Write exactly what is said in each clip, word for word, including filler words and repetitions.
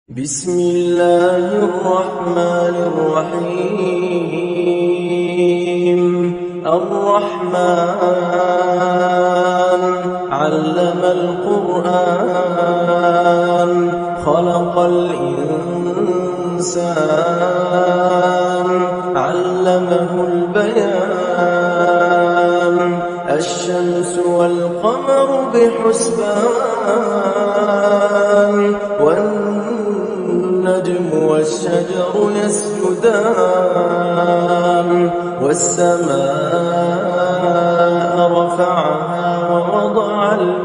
بسم الله الرحمن الرحيم. الرحمن علم القرآن خلق الإنسان علمه البيان الشمس والقمر بحسبان والنجم والشجر يسجدان والسماء رفعها ووضع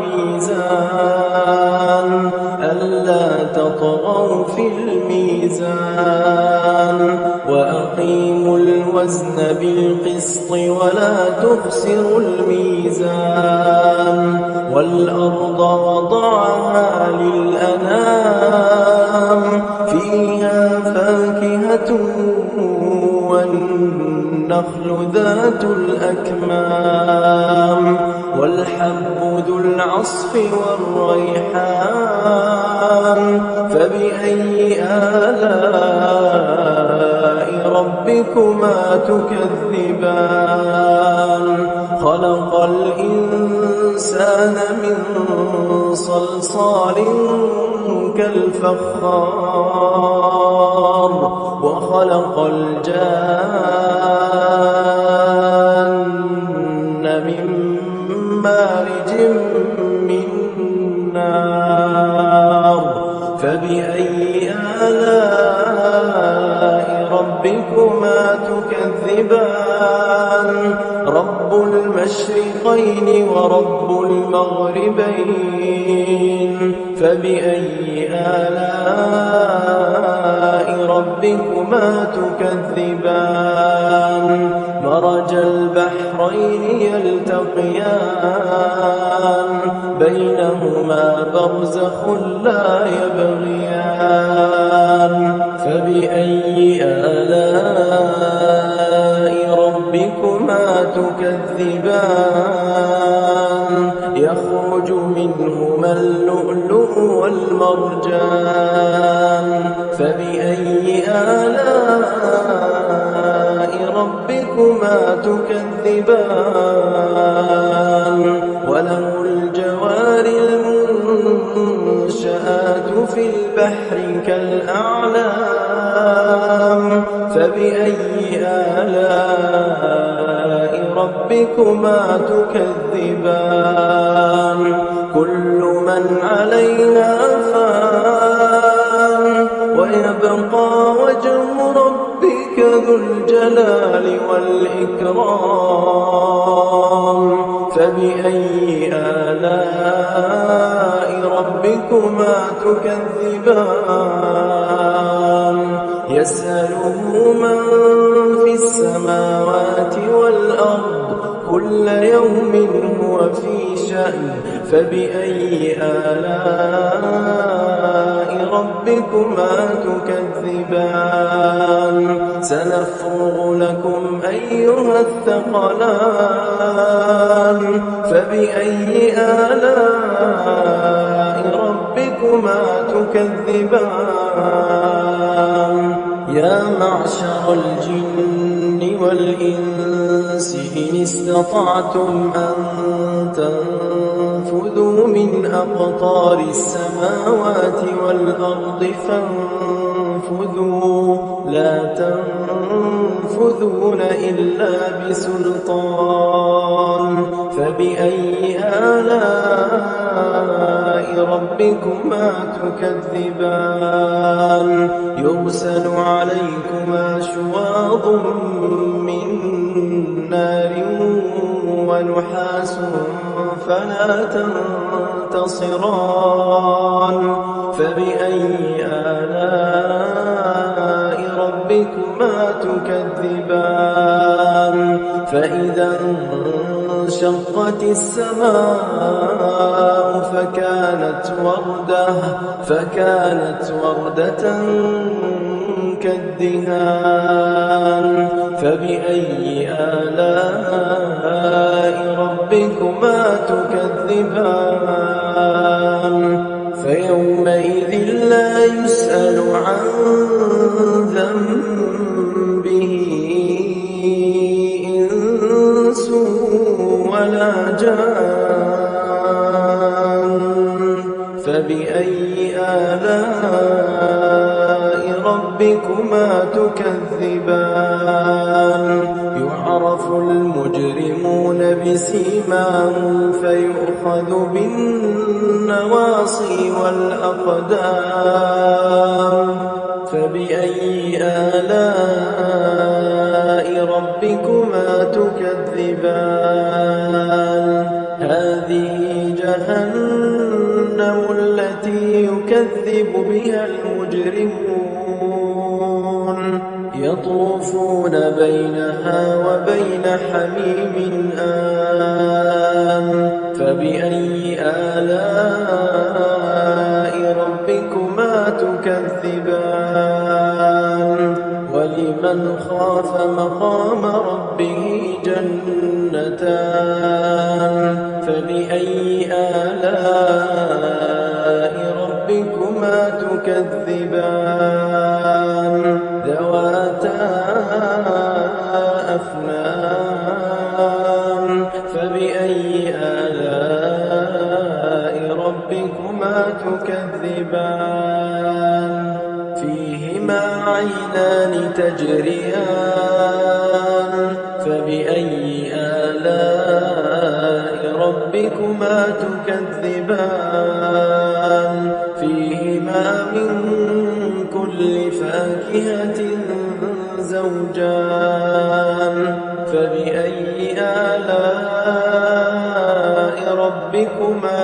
الميزان ألا تطغوا في الميزان وأقيموا الوزن بالقسط ولا تخسروا الميزان والأرض وضعها للأنام فيها فاكهة والنخل ذات الأكمام والحب ذو العصف والريحان فبأي آلاء ربكما تكذبان خلق الإنسان من صلصال كالفخار وخلق الجان من مارج من نار فبأي آلاء ربكما تكذبان رب المشرقين ورب المغربين فبأي آلاء ربكما تكذبان مرج البحرين يلتقيان بينهما برزخ لا يبغيان فبأي آلاء ربكما تكذبان يخرج منهما اللؤلؤ والمرجان فبأي آلاء ربكما تكذبان وله الجوار المنشآت في البحر كالأعلام فبأي آلاء ربكما تكذبان كل من عليها فان ويبقى وجه ربك ذو الجلال والإكرام فبأي آلاء ربكما تكذبان يسأله من في السماوات والأرض كل يوم هو في شأن فبأي آلاء ربكما تكذبان سنفرغ لكم أيها الثقلان فبأي آلاء ربكما تكذبان يا معشر الجن والإنس إن استطعتم أن تنفذوا من أقطار السماوات والأرض فانفذوا لا تنفذون إلا بسلطان فبأي آلاء ربكما تكذبان يرسل عليكما شواظ من نار ونحاس فلا تنتصران فبأي آلاء ربكما تكذبان فإذا انشقت السماء فكانت وردة فكانت وردة كالدهان فبأي آلاء ربكما تكذبان فيومئذ لا يسأل فبأي آلاء ربكما تكذبان يعرف المجرمون بسيماهم فيؤخذ بالنواصي والأقدام فبأي آلاء ربكما تكذبان هذه جهنم التي يكذب بها المجرمون يطوفون بينها وبين حميم آن فبأي آلاء ربكما تكذبان ولمن خاف مقام ربه جنتان فبأي آلاء ربكما تكذبان ذواتا أفنان فبأي آلاء ربكما تكذبان فيهما عينان تجريان فبأي آلاء ربكما تكذبان فيهما من كل فاكهة زوجان فبأي آلاء ربكما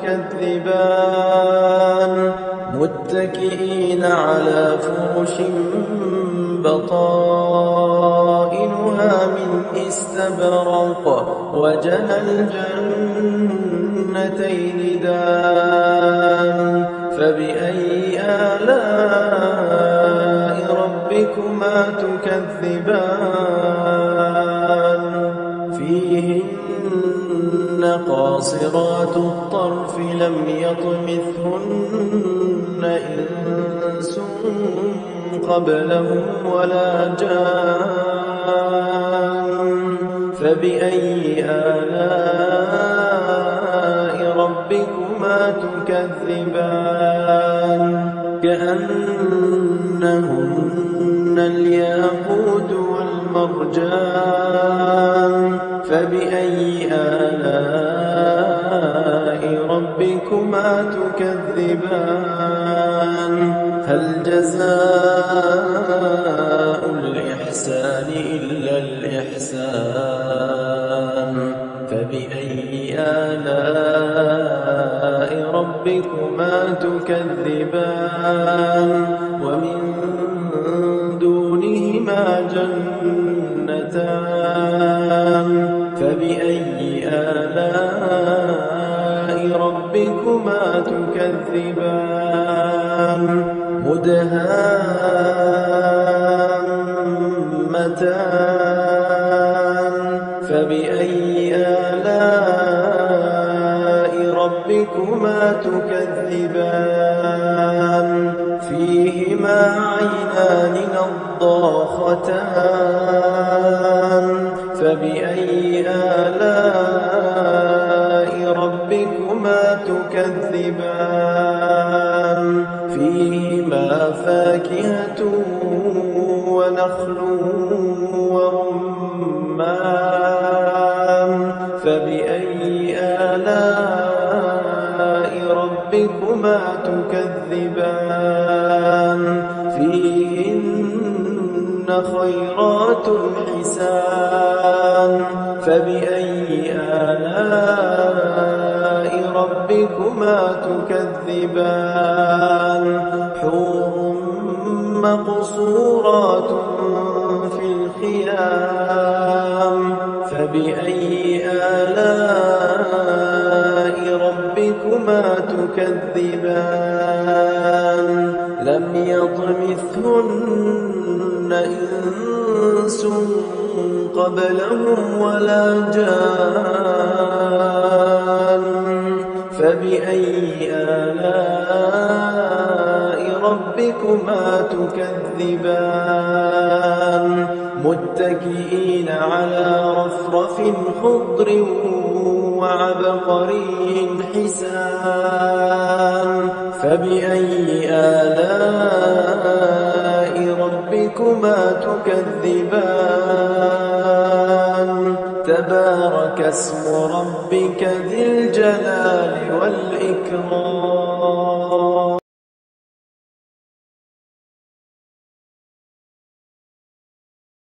تكذبان متكئين على فرش بطائنها من استبرق وجنى الجنتين دان فبأي آلاء ربكما تكذبان فيهن قاصرات الطرف لم يطمثهن إنس قبلهم ولا جان فبأي آلاء ربكما تكذبان كأنهن الياقوت والمرجان فبأي آلاء ربكما تكذبان هل جزاء الإحسان إلا الإحسان فبأي آلاء ربكما تكذبان ومن دونهما جنتان فبأي آلاء ربكما تكذبان مدهامتان فبأي آلاء ربكما تكذبان فيهما عينان نضاختان فبأي آلاء ربكما تكذبان فيهما فاكهة ونخل ورمان فبأي آلاء ربكما تكذبان فيهن خيرات حسان فبأي آلاء ربكما تكذبان حور مقصورات في الخيام فبأي آلاء ربكما تكذبان لم يطمثهن إنس قبلهم ولا جان فبأي آلاء ربكما تكذبان متكئين على رفرف خضر وعبقري حسان فبأي آلاء ربكما تكذبان تبارك اسم ربك ذي الجلال والإكرام